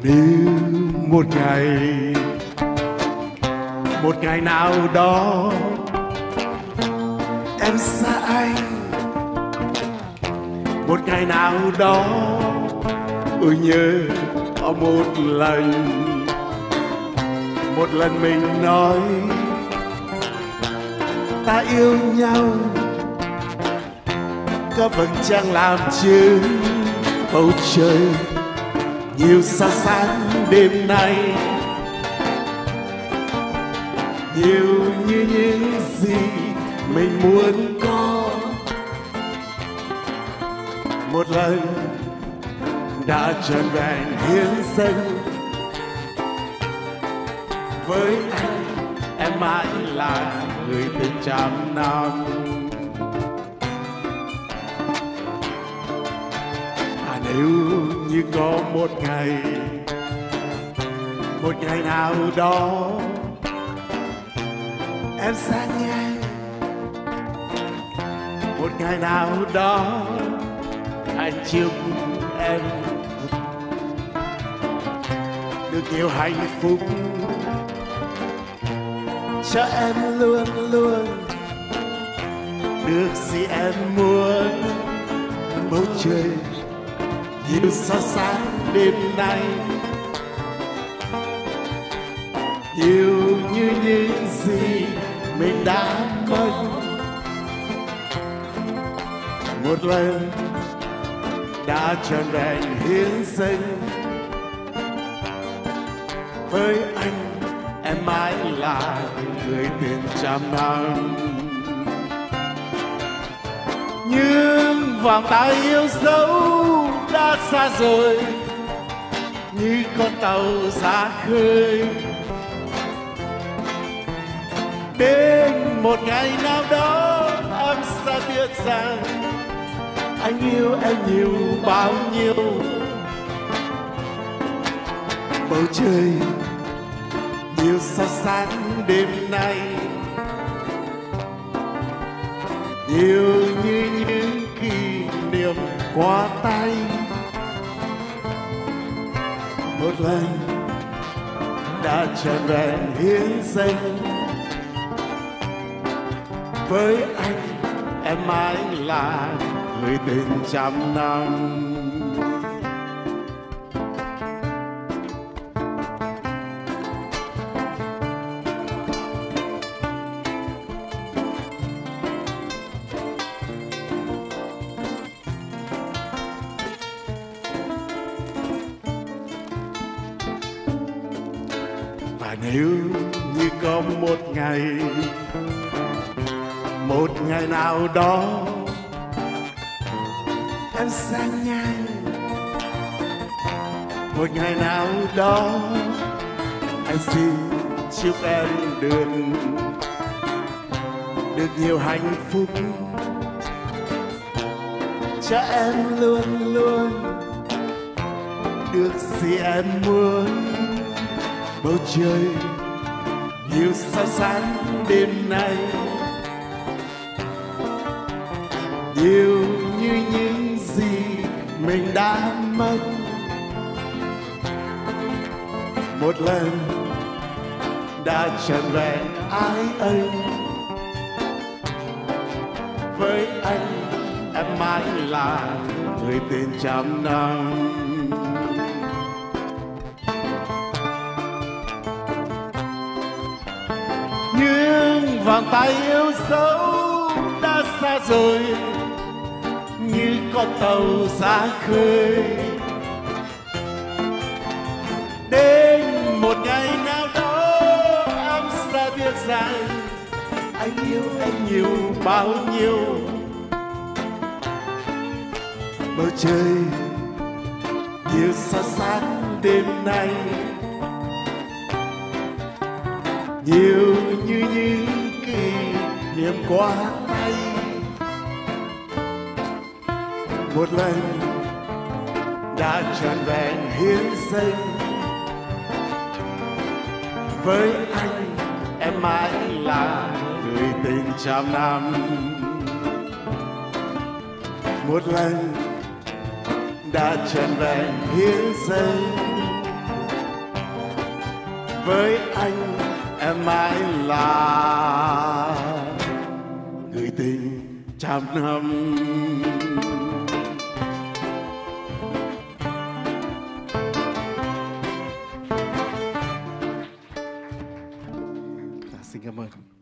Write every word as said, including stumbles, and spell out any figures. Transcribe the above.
Nếu một ngày, một ngày nào đó em xa anh, một ngày nào đó ôi nhớ có một lần, một lần mình nói ta yêu nhau, có vầng trăng làm chứng bầu trời nhiều sao sáng đêm nay, nhiều như những gì mình muốn có. Một lần đã trọn vẹn hiến dâng với anh, em mãi là người tình trăm năm. À, nếu như có một ngày, một ngày nào đó em xa ngang, một ngày nào đó anh chúc em được nhiều hạnh phúc, cho em luôn luôn được gì em muốn. Bầu trời nhiều sao sáng đêm nay, nhiều như những gì mình đã mất. Một lần đã trọn vẹn hiến dâng với anh, em mãi là người tình trăm năm. Nhưng vòng tay yêu dấu đã xa rồi, như con tàu ra khơi. Đến một ngày nào đó em sẽ biết rằng anh yêu em nhiều bao nhiêu. Bầu trời nhiều sao sáng đêm nay, nhiều như những kỷ niệm qua tay. Một lần đã trọn vẹn hiến dâng với anh, em mãi là người tình trăm năm. Và nếu như có một ngày, một ngày nào đó em xa ngang, một ngày nào đó anh xin chúc em được được nhiều hạnh phúc, cho em luôn luôn được gì em muốn. Bầu trời nhiều sao sáng đêm nay, nhiều như những gì mình đã mất. Một lần đã trọn vẹn ái ân với anh, em mãi là người tình trăm năm. Nhưng vòng tay yêu dấu đã xa rồi, như con tàu ra khơi. Đến một ngày nào đó em sẽ biết rằng anh yêu em nhiều bao nhiêu. Bầu trời nhiều sao sáng đêm nay, nhiều như những kỷ niệm qua tay. Một lần đã trọn vẹn hiến dâng với anh, em mãi là người tình trăm năm. Một lần đã trọn vẹn hiến dâng với anh em mãi là người tình trăm năm. Dạ, xin cảm ơn.